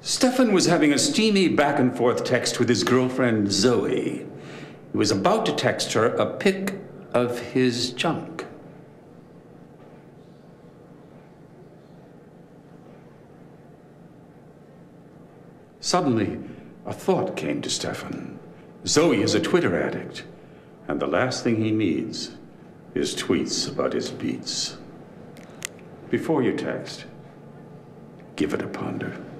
Stefan was having a steamy back-and-forth text with his girlfriend, Zoe. He was about to text her a pic of his junk. Suddenly, a thought came to Stefan. Zoe is a Twitter addict, and the last thing he needs is tweets about his beats. Before you text, give it a ponder.